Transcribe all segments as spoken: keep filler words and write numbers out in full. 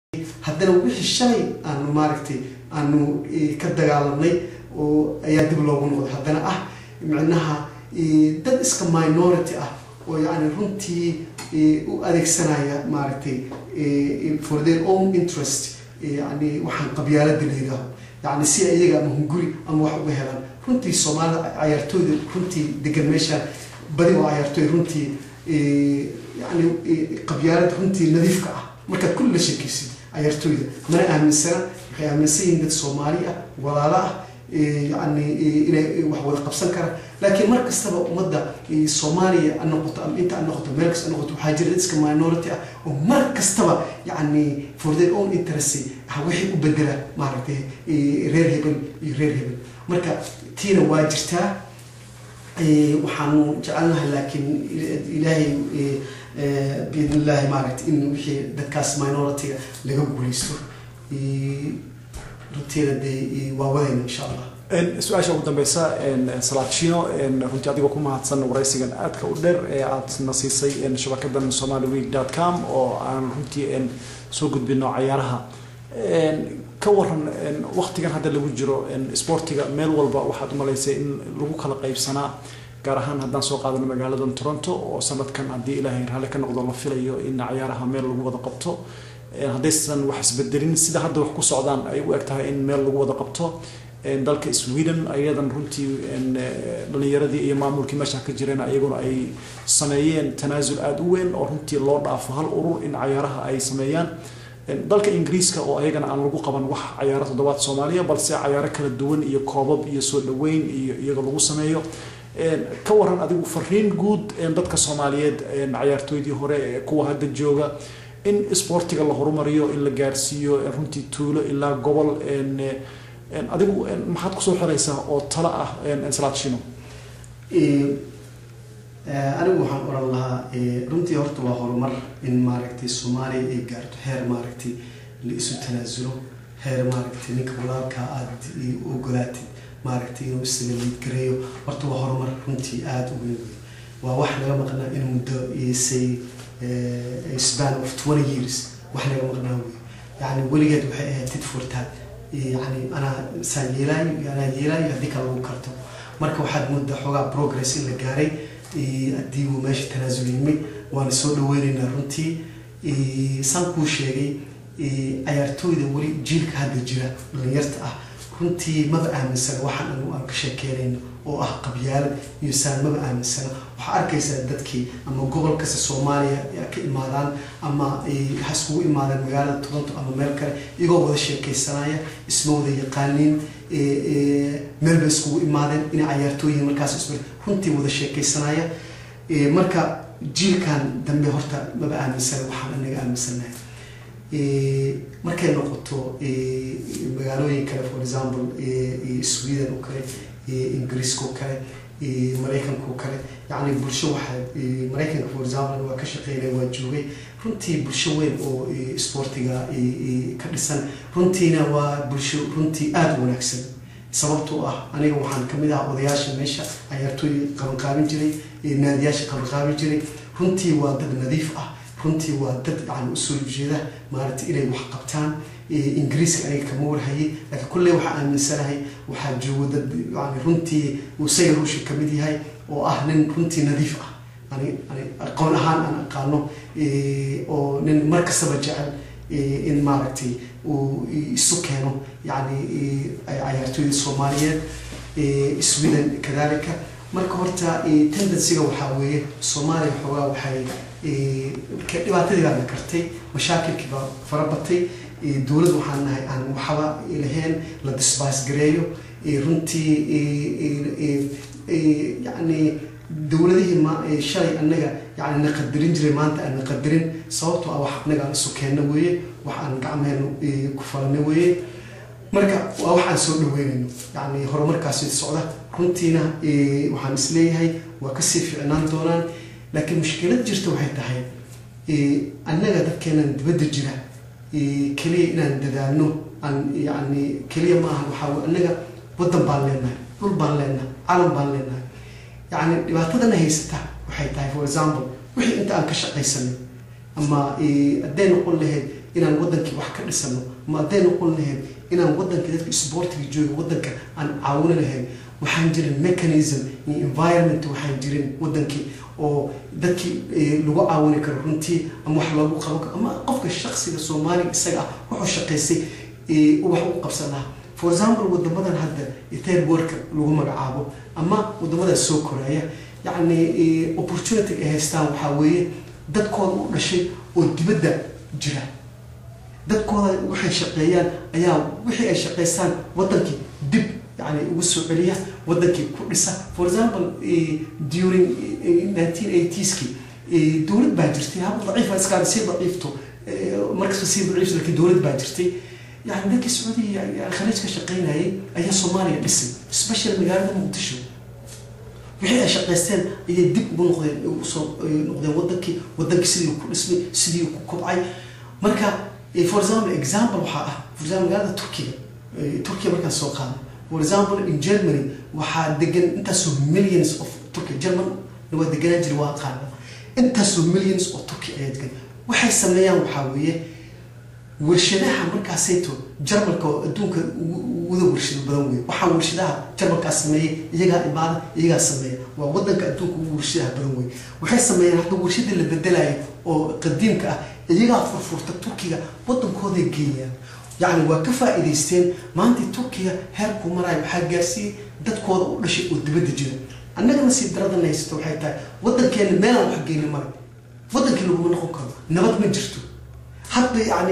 haddana wixii shalay aanu maaragtay aanu ka dagaalanay oo ayaa dib loogu noqday haddana ah macnaha dad iska minority ah oo yani runtii u adeegsanaya maaragtay for their own interest yani waxaan qabyaalada leedahay yani si ayaga ama hunguri ama wax uga helaan runtii Soomaalida ciyaartooyda runtii degan meesha badi waa ciyaartooy runtii yani qabyaalada runtii nadiifka ah marka kullu shakisi ciyaartooyda mana aaminsana waxay aaminsan dad Soomaali ah walaalo ah يعني إلى وحول قبسان كره لكن مركز تبع مدة Soomaaliya النقطة أم أنت النقطة مركز النقطة وحاجر إسك minority ومركز تبع يعني for their own interest هوحي وبدله معرفة رير هبل رير هبل مركز تينا واجرتها وحنو جعلناها لكن إلهي بإذن الله معرفة إنه وحي دكاس minority لقوا بوليسو رتينا دي ووين إن شاء الله. السؤال شو قدام بيسا إن سلاتشينو إن كنت أديكوا كم هتصنع ورئيسي عن أدك ودر عاد نصيصي إن شبكة دم سومالي دوت كوم أو عن كنتي إن سوق بينو عيارها إن كورن إن وقت كان هذا اللي وجرو إن سبورتي ميل والبا واحد ملايسي إن لوجو خلق قيب سنة كارهان هذا سوق هذا المجال دم تورنتو وسنة كان عدي إلى هير هلا كان نقدر نفيله إن عيارها ميل لوجو وضع قبته هذا وحسب الدليل سيدا هذا وحكو سعودان أي وقتها إن ميل لوجو وضع قبته إن ذلك سويدن أيضا رنتي إن لنيردي أي معمول كمشاك جيرنا أيقون أي سمايين تنازل أدوين أو رنتي لورد أفهال أورو إن عيارها أي سمايان ذلك إنجليز كأو أيضا عن لوجو قبل وح عيارات دوات سومالية بل سع عيارك الدون يقابب يسود لوين يجلو سمايو كورن أديو فرين جود إن ذلك الصوماليات إن عيارتوي دي هراء قوة هذا الجوجا إن سبورتيك الله هرماريو إلا جارسيو رنتي تولو إلا قبل إن إن أديو إن محط قصور حريصة أو طلعة إن إن سلاتشينو. أنا وحنا أقول الله رنتي هرت وهرمر إن ماركتي الصومالي جارت هير ماركتي لإسو تنازلو هير ماركتي نكبلا كأد وقلاتي ماركتي وسلمي كريو هرت وهرمر رنتي آد وين وواحد لما قلنا إنه مدة يسي span of twenty years وإحنا يوم قناوي يعني ولقيت وحياة تدفرتها يعني أنا سايلاي أنا يلاي هذيك الوقت مركب واحد مدة حوجا progress اللي جاري أديه ماشي تنازل يمي وأنا سود ويرين رنتي سانكو شيء أيرتوي ده ولي جيلك هذا الجيل اللي يرتأه runtii maba aaminsan waxaan anu aan ka sheekeynayno oo ah qabyaalad iyo saan maba aaminsan waxa arkaysaa dadkii ama gobolka Soomaaliya ka imaadaan ama ay hasku imaadaan magaalada Toronto ama meel kale iyagoo wada sheekeysanaya ismooda yaqaaniin ee meel bay isku imaadeen in ciyaartooyinka markaas isma runtii wada sheekeysanaya marka jiilkan dambe horta maba aaminsan waxaan anaga aaminsanahay markay noqoto magaalooyin kale for example Sweden oo kale Ingiriiska oo kale Mareykanka oo kale yani bulsho waxa Mareykanka for example waa ka shaqeynay waa joogay runtii bulsho weyn oo sportiga ka dhisan runtiina waa bulsho runtii aad u wanaagsan sababtoo ah aniga waxaan kamid ah odayaasha meesha ciyaartooy qaban qaabin jiray naadiyaasha qaban qaabin jiray runtii waa dad nadiif ah runtii waa dad aan u soo jeeda maaragtay inay wax qabtaan Ingiriiska ay ka moorhay laakiin kullee waxa aaminsanahay waxa joogo dad yani runtii uu say ruushi kamid yahay oo ah nin runtii nadiif ah ani ani aqoon ahaan aan aqaano oo nin markasta jecel in maaragtay uu isu keeno yani ciyaartooyda Soomaaliyeed Sweden kadalika marka horta tendency-ga waxa weeye Soomaaliya xogaa waxay كدباتي قاعدة كرتي مشاكل كبار فربطي دولة وحنا عن محاولة إلهين للدسباس جريو رنتي يعني دولة دي ما شيء أننا يعني نقدرين جري ما أنت نقدرين صوت أو حقنا على السكان نوية وحن كعمل كفار نوية مركا وحن سود نوية يعني هرو مركز السعودة رنتينا وحن سليه هاي وكسف عنان دولان لكن مشكلة جرت واحد هاي أننا ده كنا نتبدل جرا كلينا ندانو أن يعني كلية ما هو حاول أننا بدن بالنا كل بالنا عالم بالنا يعني بعتقد هي ستة واحد هاي for example وحي أنت أنكش قيسني أما الدين نقول له inaan wadankii wax ka dhisano ma hadday noqon lahayn inaan wadankii dadka sportiga jooga wadanka aan caawin lahayn waxaan jirin mechanism iyo environment waxaan jirin wadankii oo dadkii lagu caawin karo runtii ama wax loogu qaban karo ama qofka shakhsiga Soomaaliga isaga wuxuu shaqeysay ee wax u qabsanaa for example wadamadan hadda third world lagu magacaabo ama wadamada soo koraya yani opportunity ay haystaan waxa weeye dadkooda u dhashay oo dibadda jira dadkooda waxay shaqeeyaan ayaa wixii ay shaqeystaan wadankii dib يعني وسو عليها ودك كردسة for example during nineteen eighties كي دولة باجرتي هم ضعيفة إسكان سير ضعيفته مركز سير ضعيف لكن دولة باجرتي يعني ذاك السعودية يعني خليج كشقين هاي أي صوماليا بس سبيشال مجال مقدشو وحي شقيستين يدب بنقدر وصل نقدر ودك ودك سيدي وكل اسمي سيدي وكوبعي مركا for example example وحاء for example هذا تركيا تركيا مركز سوقان for example in Germany waxaa degan intaasoo millions of Turkey German waa deganaan jiray waa qaana intaasoo millions of Turkey ay degan waxay sameeyaan waxa weeye warshadaha markaasayto Jarmalka adduunka wada warshado badan weey waxa warshadaha Jarmalka sameeyay iyaga imaada iyaga sameeyay waa wadanka adduunka ugu warshadaha badan weey waxay sameeyaan hadda warshada la bedelayo oo qadiimka ah iyaga furfurta Turkiga wadankooda geeyaan يعني وكفى إليستين ما أنت تركيا هركو مراي وحاجاسي دتكود ولا شيء ودبد جدا أنا كنا سيد درد الناس توحيتا ودن كان مالا وحقين مرة ودن كانوا من خوكم نبض من جرتو حتى يعني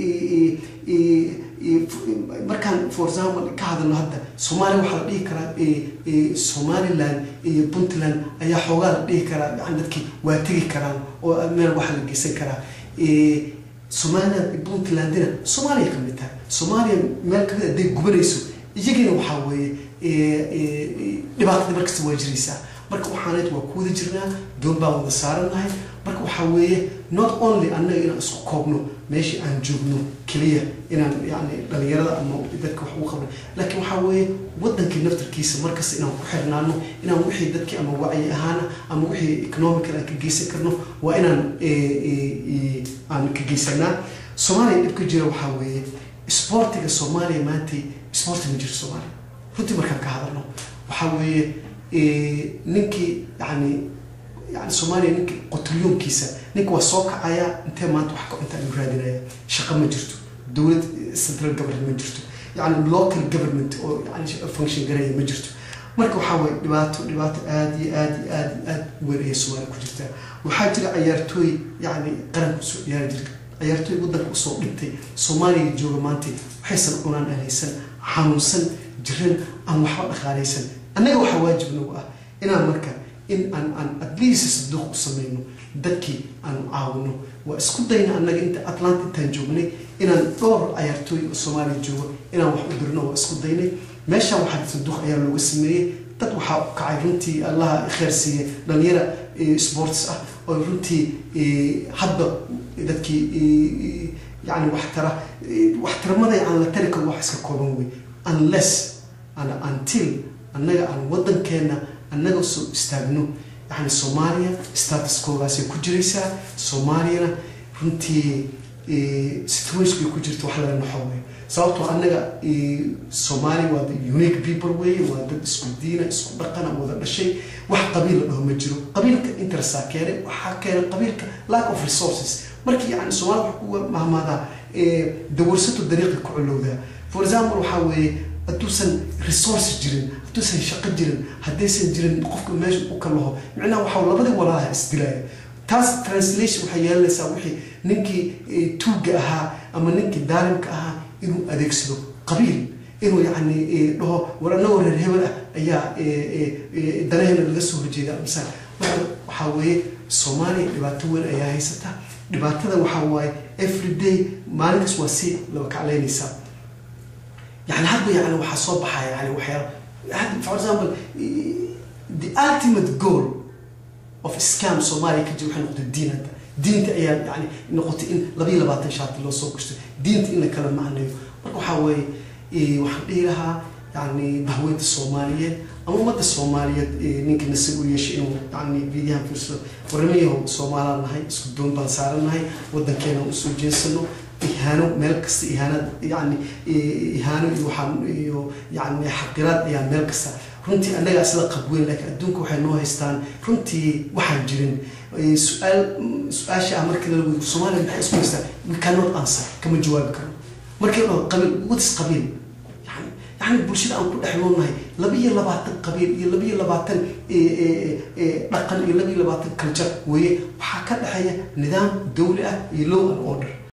مركان فورزام كهذا إنه هذا سومالي وحلا بيه كرا سومالي لان بنتلان أي حوار بيه كرا عندك واتي كرا ومال وحلا جيسي كرا Soomaaliya Puntlandina Soomaaliya kamidta Soomaaliya meel ka mid ah goboleyso iyagina waxa weeye ee dhibaatada markasta way jiraysaa marka waxaanad waa ku wada jirnaa doon baa wada saaranahay marka waxa weeye not only annaga inaan isku koobno meeshii aan joogno kaliya inaan yani dhalinyarada ama dadka wax u qabno laakiin waxa weeye wadanka naftarkiisa markasta inaan ku xirnaano inaan wixii dadkii ama wacyi ahaan ama wixii economical aan ka geysan karno waa inaan ee aan ka geysanaa Soomaaliya dib ka jira waxa weeye sportiga Soomaaliya maanta sportiga jira Soomaaliya runtii markaan ka hadalno waxa weeye ee ninkii yani يعني Soomaaliya ninkii qotriyonkiisa ninka waa soo kacaya intee maanta wax ka inta ay raadinaya shaqo ma jirto dawlad central government ma jirto يعني local government oo yani function gareeya ma jirto marka waxa way dhibaato dhibaato aad iyo aad iyo aad aad weeraraya Soomaaliya ku jirta waxa jira ciyaartooy yani qaran ku soo ciyaar jiray ciyaartooy wadanka u soo dhintay Soomaaliya jooga maanta waxay san cunaan ahaysan xanuunsan jiran aan waxba dhaqaaleysan annaga waxa waajib nagu ah inaan marka in an an at least sidoo u sameeyno dadkii aan caawino waa isku dayna annaga inta Atlantic tan joognay inaan dhowr ciyaartooy Soomaaliya joogo inaan wax u dirno waa isku daynay meesha waxa sidoo ayaa looga sameeyay dad waxa ka cayruntii Allah khair siiye dhalinyara sports ah oo runtii hadda dadkii yani wax tara wax taramada aan la tari karo wax iska kooban way unless ana until annaga aan wadankeena annaga soo istaagno يعني Soomaaliya status koogaasi ku jiraysa Soomaaliya runtii ee situation ku jirto wax la naxaway sababtoo annaga ee Soomaaliya waa unique people way waa dad isku diina isku dhaqan wada dhashay wax qabiil dhaho ma jiro qabiilka interest keenay waxa keenay qabiilka lack of resources markii yani Soomaaliya wax ku mahmada ee dawarsato dariiqa ku culowda for example waxa weeye aduusan resource jirin aduusan shaqo jirin haddaysan jirin qofka meesha u kalaho macnaha waxa labadii walaalaha isdilay taas translation waxa yeelanaysaa wixii ninkii tuuga ahaa ama ninkii daalimka ahaa inuu adeegsado qabiil inuu yani dhaho warana wareer hebel ah ayaa dareena laga soo horjeeda misal waxa weeye Soomaaliya dhibaato weyn ayaa haysata dhibaatada waxa waaye every day maalinkaas waa si laba kacleynaysa يعني هذا يعني وحصوب حياة يعني وحياة for example the ultimate goal of scam Somali كجو إحنا نقطة الدين هذا دين تأيام يعني نقطة إن لبي لبعض شاط الله صوب كشت دين إن كلام معنا مركو حوي وحدي لها يعني بهوية الصومالية أما مدة الصومالية نيجي نسوي يشيء يعني بيجي هم فرصة ورميه الصومال هاي سكدون بنصار هاي ودن كانوا أسود جنسنا إهانة ملكس إهانة يعني إهانة يوحن يعني حقيرات يعني ملكس runti anaga asla qabweyn laakiin adduunka waxay noo haystaan runtii waxaan jirin su'aal su'aasha markii la weydiiyo Soomaaliya maxay isku haystaan we cannot answer kama jawaabi karo markii oo qabiil wadis qabiil yani yani bulshada aan ku dhaxloonahay laba iyo labaatan qabiil iyo laba iyo labaatan ee dhaqan iyo laba iyo labaatan culture weeye waxa ka dhaxaya nidaam dawli ah iyo law and order